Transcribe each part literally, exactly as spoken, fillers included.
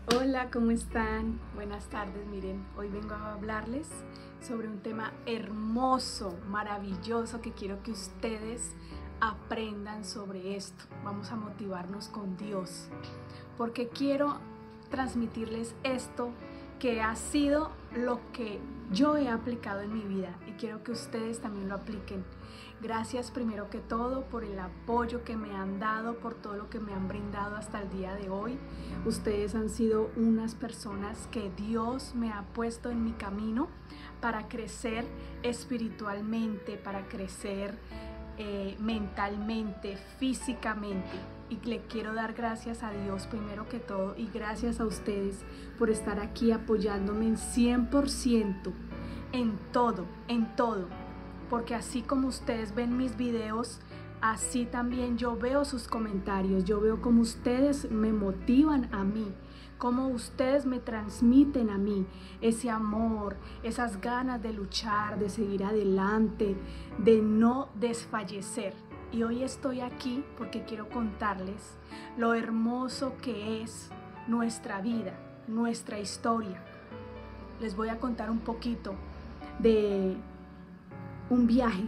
Hola, ¿cómo están? Buenas tardes. Miren, hoy vengo a hablarles sobre un tema hermoso, maravilloso, que quiero que ustedes aprendan sobre esto. Vamos a motivarnos con Dios, porque quiero transmitirles esto que ha sido lo que yo he aplicado en mi vida y quiero que ustedes también lo apliquen. Gracias primero que todo por el apoyo que me han dado, por todo lo que me han brindado hasta el día de hoy. Ustedes han sido unas personas que Dios me ha puesto en mi camino para crecer espiritualmente, para crecer eh, mentalmente, físicamente. Y le quiero dar gracias a Dios primero que todo y gracias a ustedes por estar aquí apoyándome en cien por ciento, en todo, en todo. Porque así como ustedes ven mis videos, así también yo veo sus comentarios, yo veo cómo ustedes me motivan a mí, cómo ustedes me transmiten a mí ese amor, esas ganas de luchar, de seguir adelante, de no desfallecer. Y hoy estoy aquí porque quiero contarles lo hermoso que es nuestra vida, nuestra historia. Les voy a contar un poquito de un viaje.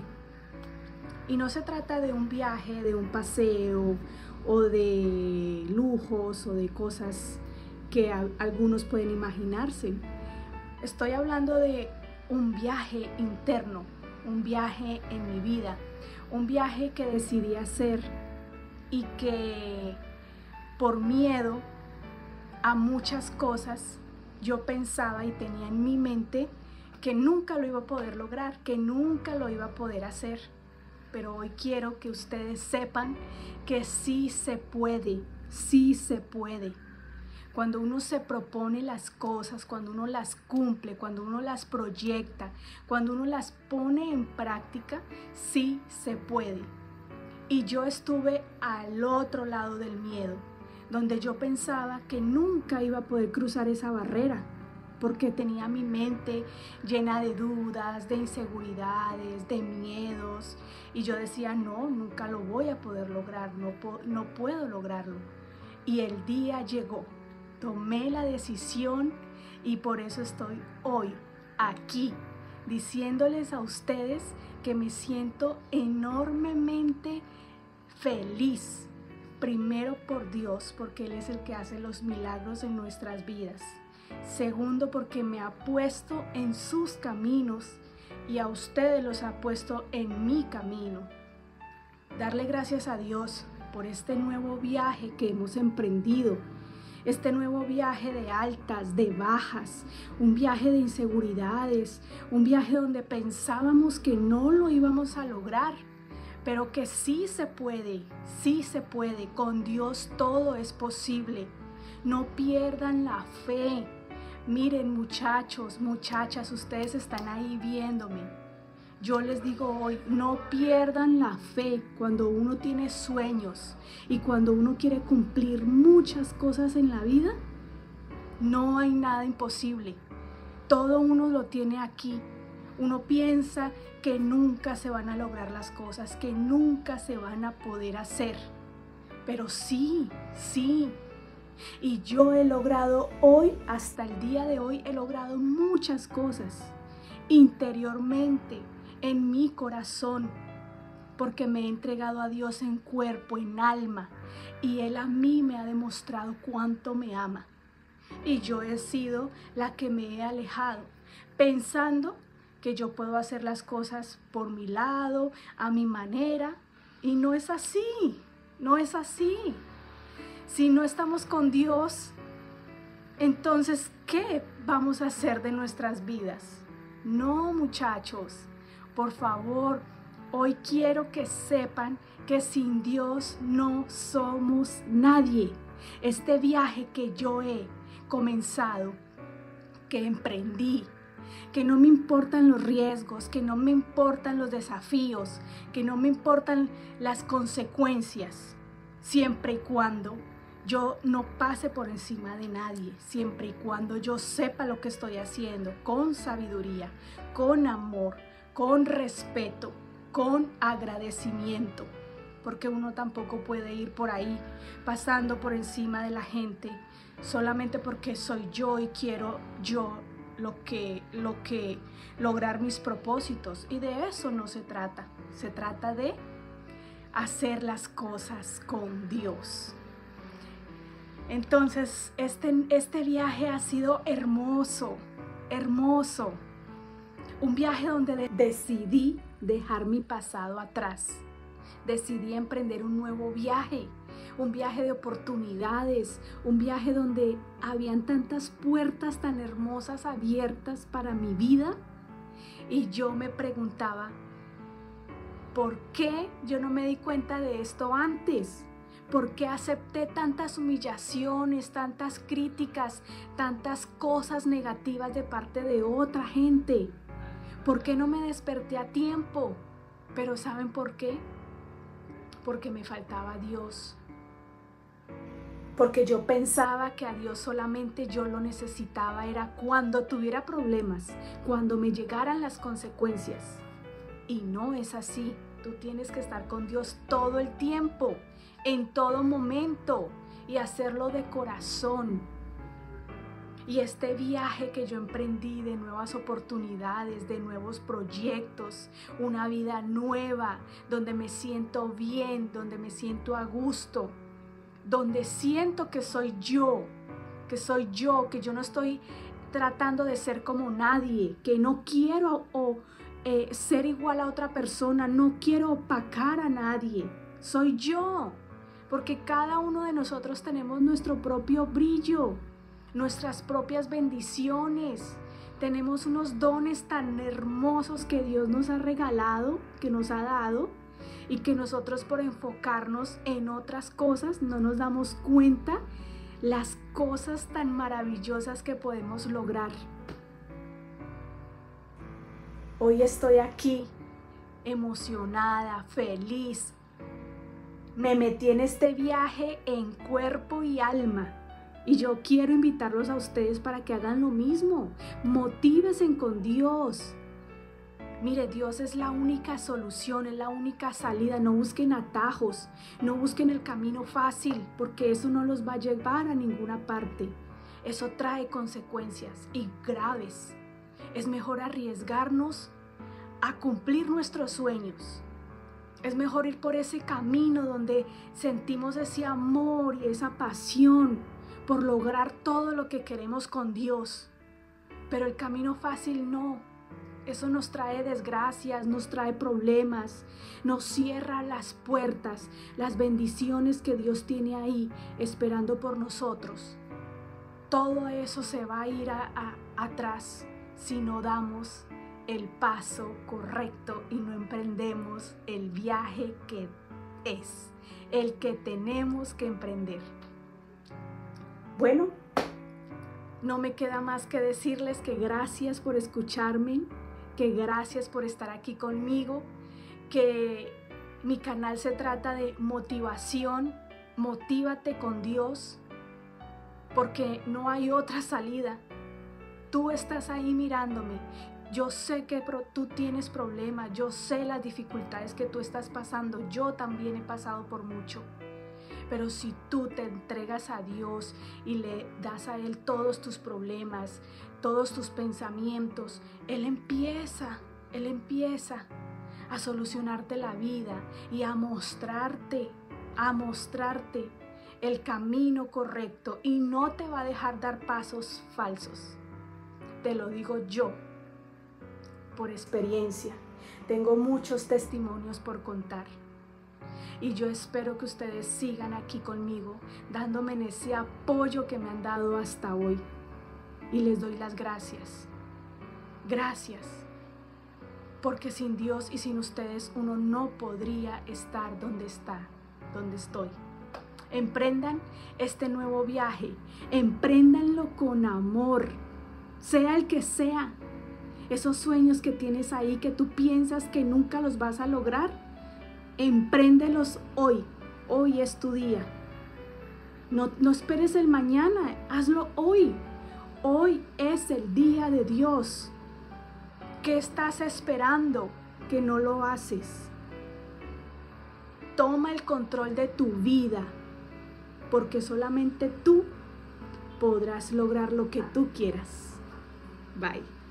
Y no se trata de un viaje, de un paseo o de lujos o de cosas que a, algunos pueden imaginarse. Estoy hablando de un viaje interno, un viaje en mi vida, un viaje que decidí hacer y que por miedo a muchas cosas yo pensaba y tenía en mi mente que nunca lo iba a poder lograr, que nunca lo iba a poder hacer. Pero hoy quiero que ustedes sepan que sí se puede, sí se puede. Cuando uno se propone las cosas, cuando uno las cumple, cuando uno las proyecta, cuando uno las pone en práctica, sí se puede. Y yo estuve al otro lado del miedo, donde yo pensaba que nunca iba a poder cruzar esa barrera, porque tenía mi mente llena de dudas, de inseguridades, de miedos, y yo decía, no, nunca lo voy a poder lograr, no, no puedo lograrlo. Y el día llegó, tomé la decisión y por eso estoy hoy aquí, diciéndoles a ustedes que me siento enormemente feliz. Primero por Dios, porque Él es el que hace los milagros en nuestras vidas. Segundo, porque me ha puesto en sus caminos y a ustedes los ha puesto en mi camino. Darle gracias a Dios por este nuevo viaje que hemos emprendido, este nuevo viaje de altas, de bajas, un viaje de inseguridades, un viaje donde pensábamos que no lo íbamos a lograr, pero que sí se puede, sí se puede, con Dios todo es posible. No pierdan la fe. Miren, muchachos, muchachas, ustedes están ahí viéndome. Yo les digo hoy, no pierdan la fe cuando uno tiene sueños y cuando uno quiere cumplir muchas cosas en la vida. No hay nada imposible. Todo uno lo tiene aquí. Uno piensa que nunca se van a lograr las cosas, que nunca se van a poder hacer. Pero sí, sí. Y yo he logrado hoy, hasta el día de hoy, he logrado muchas cosas interiormente, en mi corazón, porque me he entregado a Dios en cuerpo, en alma, y Él a mí me ha demostrado cuánto me ama. Y yo he sido la que me he alejado, pensando que yo puedo hacer las cosas por mi lado, a mi manera, y no es así, no es así. Si no estamos con Dios, entonces, ¿qué vamos a hacer de nuestras vidas? No, muchachos, por favor, hoy quiero que sepan que sin Dios no somos nadie. Este viaje que yo he comenzado, que emprendí, que no me importan los riesgos, que no me importan los desafíos, que no me importan las consecuencias, siempre y cuando yo no pase por encima de nadie, siempre y cuando yo sepa lo que estoy haciendo con sabiduría, con amor, con respeto, con agradecimiento, porque uno tampoco puede ir por ahí pasando por encima de la gente, solamente porque soy yo y quiero yo lo que, lo que lograr mis propósitos. Y de eso no se trata. Se trata de hacer las cosas con Dios. Entonces, este, este viaje ha sido hermoso, hermoso. Un viaje donde de- decidí dejar mi pasado atrás. Decidí emprender un nuevo viaje, un viaje de oportunidades, un viaje donde habían tantas puertas tan hermosas abiertas para mi vida. Y yo me preguntaba, ¿por qué yo no me di cuenta de esto antes? ¿Por qué acepté tantas humillaciones, tantas críticas, tantas cosas negativas de parte de otra gente? ¿Por qué no me desperté a tiempo? Pero ¿saben por qué? Porque me faltaba Dios. Porque yo pensaba que a Dios solamente yo lo necesitaba era cuando tuviera problemas, cuando me llegaran las consecuencias. Y no es así. Tú tienes que estar con Dios todo el tiempo, en todo momento, y hacerlo de corazón. Y este viaje que yo emprendí de nuevas oportunidades, de nuevos proyectos, una vida nueva, donde me siento bien, donde me siento a gusto, donde siento que soy yo, que soy yo, que yo no estoy tratando de ser como nadie, que no quiero o, eh, ser igual a otra persona, no quiero opacar a nadie, soy yo, porque cada uno de nosotros tenemos nuestro propio brillo, nuestras propias bendiciones, tenemos unos dones tan hermosos que Dios nos ha regalado, que nos ha dado, y que nosotros por enfocarnos en otras cosas no nos damos cuenta las cosas tan maravillosas que podemos lograr. Hoy estoy aquí emocionada, feliz. Me metí en este viaje en cuerpo y alma. Y yo quiero invitarlos a ustedes para que hagan lo mismo. Motívense con Dios. Mire, Dios es la única solución, es la única salida. No busquen atajos, no busquen el camino fácil, porque eso no los va a llevar a ninguna parte. Eso trae consecuencias y graves. Es mejor arriesgarnos a cumplir nuestros sueños. Es mejor ir por ese camino donde sentimos ese amor y esa pasión por lograr todo lo que queremos con Dios. Pero el camino fácil no. Eso nos trae desgracias, nos trae problemas, nos cierra las puertas, las bendiciones que Dios tiene ahí esperando por nosotros. Todo eso se va a ir a, a, atrás si no damos el paso correcto y no emprendemos el viaje que es, el que tenemos que emprender. Bueno, no me queda más que decirles que gracias por escucharme, que gracias por estar aquí conmigo, que mi canal se trata de motivación, motívate con Dios, porque no hay otra salida. Tú estás ahí mirándome, yo sé que tú tienes problemas, yo sé las dificultades que tú estás pasando, yo también he pasado por mucho. Pero si tú te entregas a Dios y le das a Él todos tus problemas, todos tus pensamientos, Él empieza, Él empieza a solucionarte la vida y a mostrarte, a mostrarte el camino correcto y no te va a dejar dar pasos falsos. Te lo digo yo, por experiencia. Tengo muchos testimonios por contar. Y yo espero que ustedes sigan aquí conmigo, dándome en ese apoyo que me han dado hasta hoy. Y les doy las gracias. Gracias. Porque sin Dios y sin ustedes uno no podría estar donde está, donde estoy. Emprendan este nuevo viaje. Empréndanlo con amor. Sea el que sea. Esos sueños que tienes ahí que tú piensas que nunca los vas a lograr, empréndelos hoy. Hoy es tu día. No, no esperes el mañana, hazlo hoy. Hoy es el día de Dios. ¿Qué estás esperando que no lo haces? Toma el control de tu vida, porque solamente tú podrás lograr lo que tú quieras. Bye.